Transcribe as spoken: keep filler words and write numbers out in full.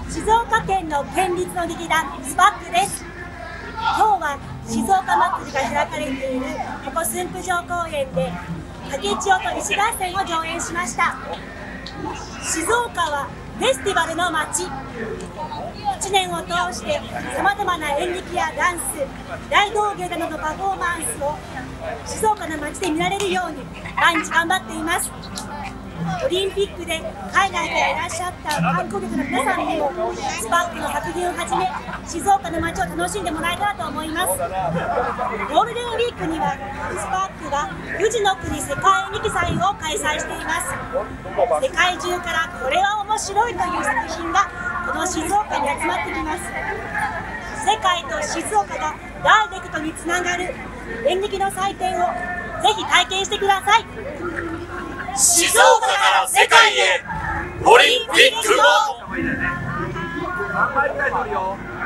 静岡県の県立の劇団スパックです。今日は静岡祭りが開かれているここ駿府城公園で竹千代と石合戦を上演しました。静岡はフェスティバルの街。いちねんを通してさまざまな演劇やダンス、大道芸などのパフォーマンスを静岡の街で見られるように毎日頑張っています。オリンピックで海外からいらっしゃった観光客の皆さんにもスパックの作品をはじめ静岡の街を楽しんでもらえたらと思います。ゴールデンウィークにはスパックが富士の国世界演劇祭を開催しています。世界中からこれは面白いという作品がこの静岡に集まってきます。世界と静岡がダイレクトにつながる演劇の祭典をぜひ体験してください。 静岡から世界へオリンピックを。 頑張りたいとるよ。